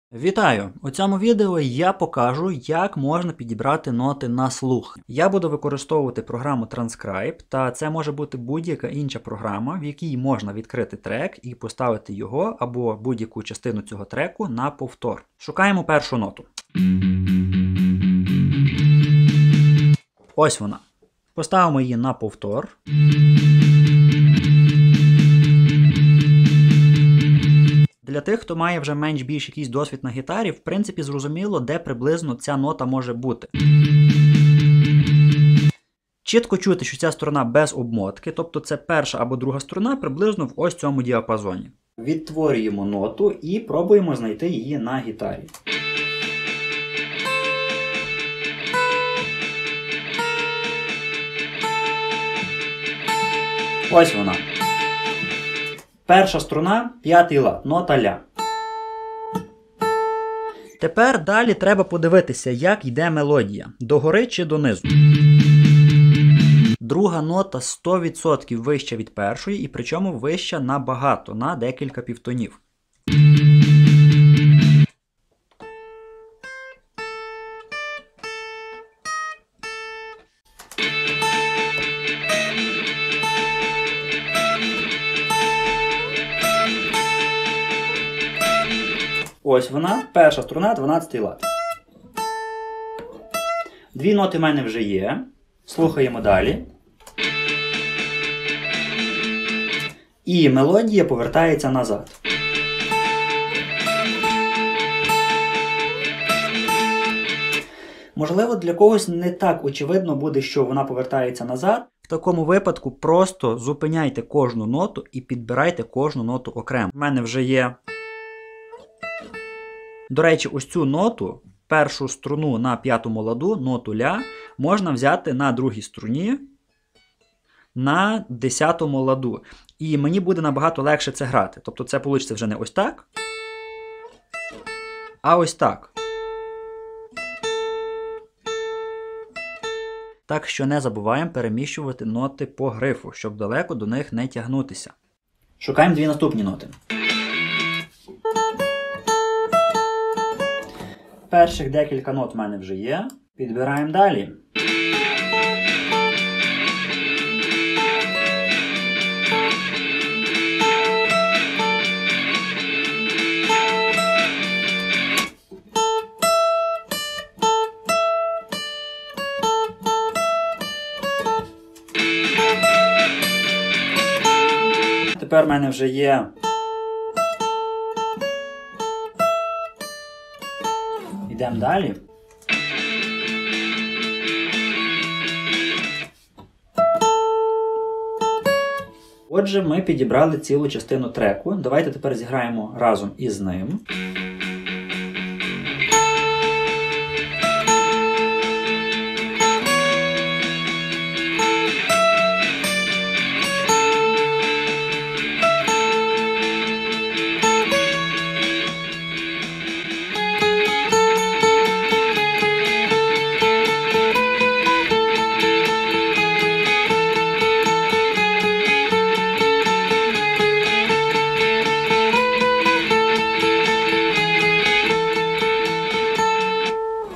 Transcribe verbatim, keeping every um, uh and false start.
Вітаю! У цьому відео я покажу, як можна підібрати ноти на слух. Я буду використовувати програму Transcribe, та це може бути будь-яка інша програма, в якій можна відкрити трек і поставити його або будь-яку частину цього треку на повтор. Шукаємо першу ноту. Ось вона. Поставимо її на повтор. Для тих, хто має вже менш-більш якийсь досвід на гітарі, в принципі, зрозуміло, де приблизно ця нота може бути. Чітко чути, що ця струна без обмотки, тобто це перша або друга струна приблизно в ось цьому діапазоні. Відтворюємо ноту і пробуємо знайти її на гітарі. Ось вона. Перша струна, п'ятий лад, нота ля. Тепер далі треба подивитися, як йде мелодія. Догори чи донизу. Друга нота сто відсотків вища від першої, і причому вища набагато, на декілька півтонів. Ось вона, перша струна, дванадцятий лад. Дві ноти в мене вже є. Слухаємо далі. І мелодія повертається назад. Можливо, для когось не так очевидно буде, що вона повертається назад. В такому випадку просто зупиняйте кожну ноту і підбирайте кожну ноту окремо. У мене вже є... До речі, ось цю ноту, першу струну на п'ятому ладу, ноту ля, можна взяти на другій струні на десятому ладу. І мені буде набагато легше це грати. Тобто це вийде вже не ось так, а ось так. Так що не забуваємо переміщувати ноти по грифу, щоб далеко до них не тягнутися. Шукаємо дві наступні ноти. Перших декілька нот в мене вже є. Підбираємо далі. Тепер в мене вже є... Йдемо далі. Отже, ми підібрали цілу частину треку. Давайте тепер зіграємо разом із ним.